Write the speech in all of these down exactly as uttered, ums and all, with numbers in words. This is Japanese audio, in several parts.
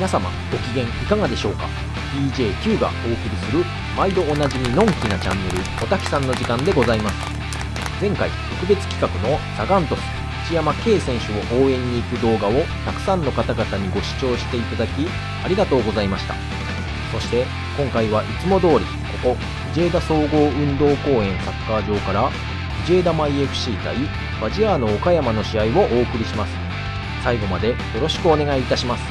皆様ご機嫌いかがでしょうか。 ディージェーキュー がお送りする毎度おなじみのんきなチャンネルおたきさんの時間でございます。前回特別企画のサガン鳥栖内山圭選手を応援に行く動画をたくさんの方々にご視聴していただきありがとうございました。そして今回はいつも通りここ藤枝総合運動公園サッカー場から藤枝舞 エフシー 対ファジアーノ岡山の試合をお送りします。最後までよろしくお願いいたします。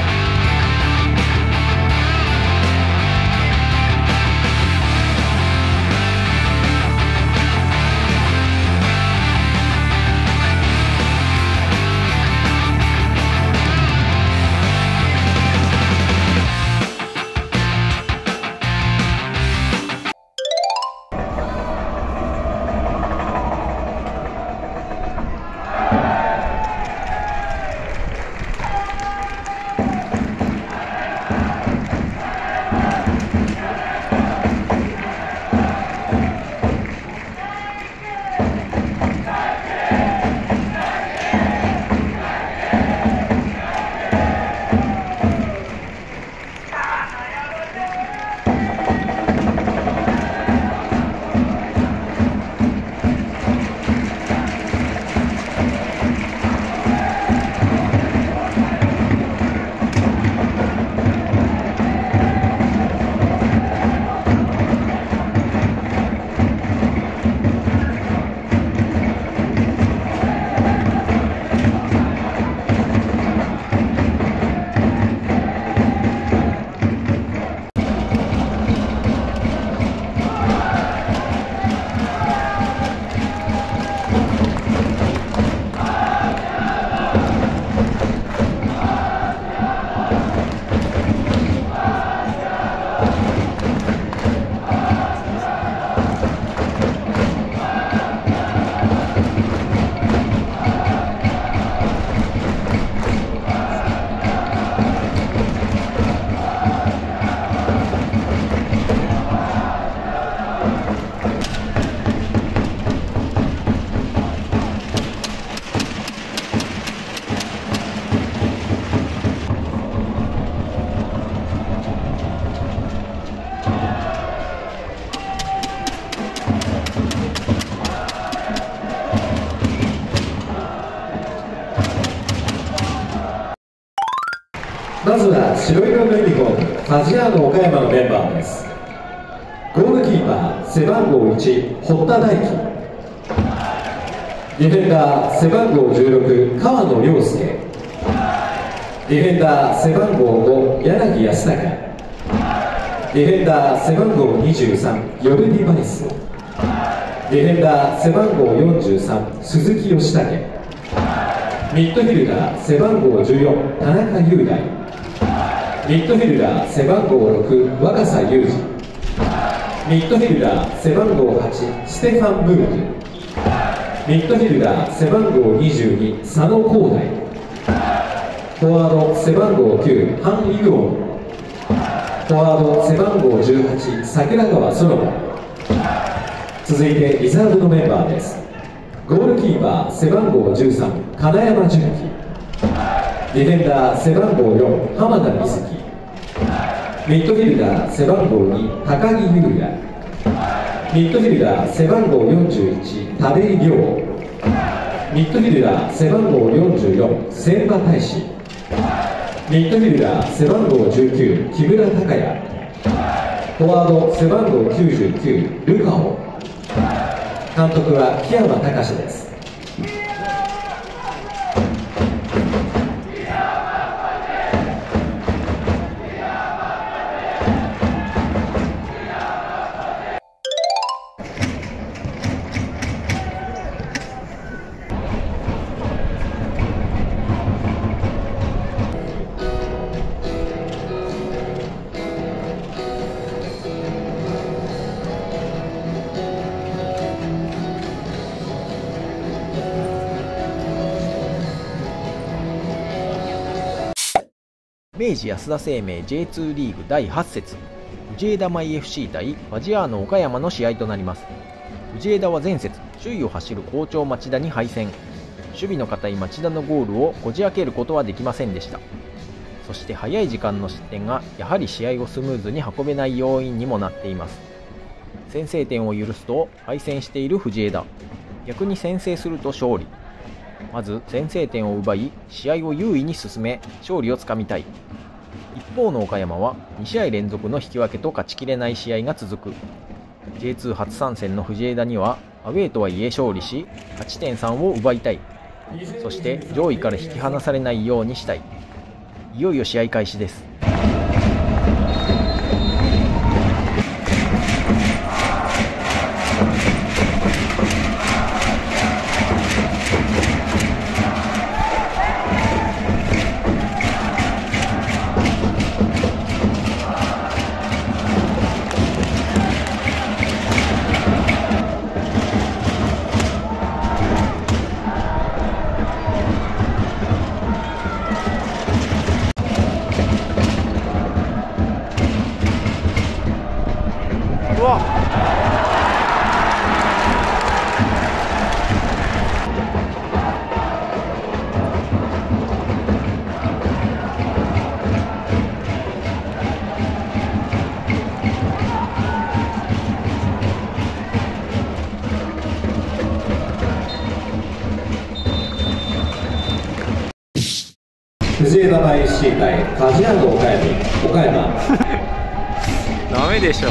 まずは白色のユニフォームファジアーノ岡山のメンバーです。ゴールキーパー背番号いち堀田大輝、ディフェンダー背番号じゅうろく川野涼介、ディフェンダー背番号ご柳康隆、ディフェンダー背番号にじゅうさんヨルディ・バリス、ディフェンダー背番号よんじゅうさん鈴木義武、ミッドフィルダー背番号じゅうよん田中雄大、ミッドフィルダー背番号ろく若狭祐二、ミッドフィルダー背番号はちステファン・ムーク、ミッドフィルダー背番号にじゅうに佐野光大、フォワード背番号きゅうハン・ユオン、フォワード背番号じゅうはち桜川園門。続いてリザーブのメンバーです。ゴールキーパー背番号じゅうさん金山純喜、ディフェンダー背番号よん浜田美月、ミッドフィルダー背番号に高木優也、ミッドフィルダー背番号よんじゅういち田部井亮、ミッドフィルダー背番号よんじゅうよん千葉大志、ミッドフィルダー背番号じゅうきゅう木村拓哉、フォワード背番号きゅうじゅうきゅうルカオ。監督は木山隆です。 明治安田生命 ジェイツー リーグだいはち節、藤枝舞 エフシー 対ファジアーノ岡山の試合となります。藤枝は前節、首位を走る好調町田に敗戦。守備の堅い町田のゴールをこじ開けることはできませんでした。 そして早い時間の失点がやはり試合をスムーズに運べない要因にもなっています。先制点を許すと敗戦している藤枝、逆に先制すると勝利。まず先制点を奪い試合を優位に進め勝利をつかみたい。一方の岡山はに試合連続の引き分けと勝ちきれない試合が続く。 ジェイツー 初参戦の藤枝にはアウェーとはいえ勝利し勝ち点さんを奪いたい。そして上位から引き離されないようにしたい。いよいよ試合開始です。うわっ、 藤枝大 エフシー 対梶山岡山岡山ダメでしょ。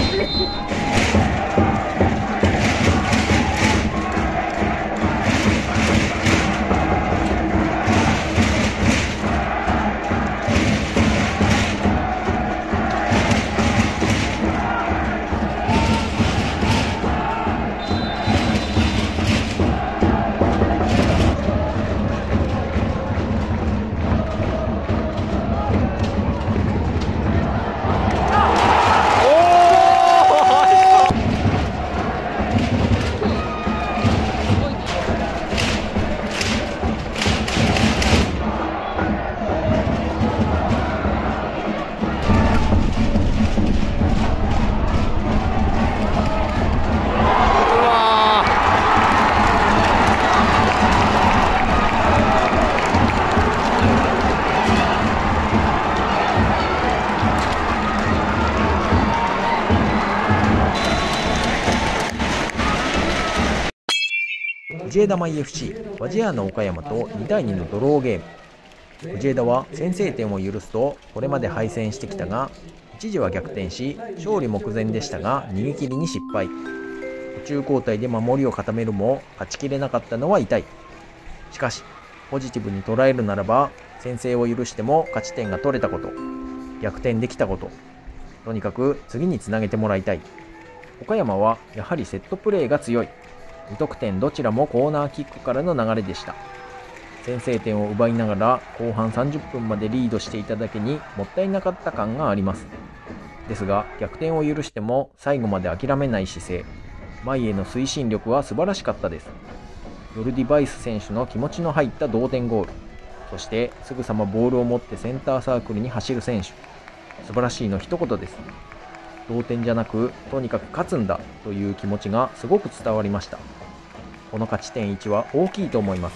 藤枝舞 エフシー、ファジアーナ岡山とにたいにのドローゲーム。藤枝は先制点を許すとこれまで敗戦してきたが、一時は逆転し勝利目前でしたが逃げ切りに失敗。途中交代で守りを固めるも勝ちきれなかったのは痛い。しかしポジティブに捉えるならば、先制を許しても勝ち点が取れたこと、逆転できたこと、とにかく次につなげてもらいたい。岡山はやはりセットプレーが強い。に得点どちらもコーナーキックからの流れでした。先制点を奪いながら後半さんじゅっぷんまでリードしていただけにもったいなかった感があります。ですが逆転を許しても最後まで諦めない姿勢、前への推進力は素晴らしかったです。ヨルディ・バイス選手の気持ちの入った同点ゴール、そしてすぐさまボールを持ってセンターサークルに走る選手、素晴らしいの一言です。同点じゃなくとにかく勝つんだという気持ちがすごく伝わりました。この勝ち点いちは大きいと思います。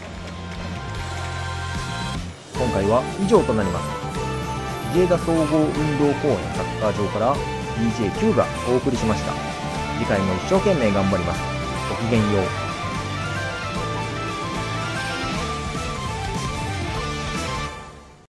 今回は以上となります。藤枝総合運動公園サッカー場から ディージェーキュー がお送りしました。次回も一生懸命頑張ります。ごきげんよう。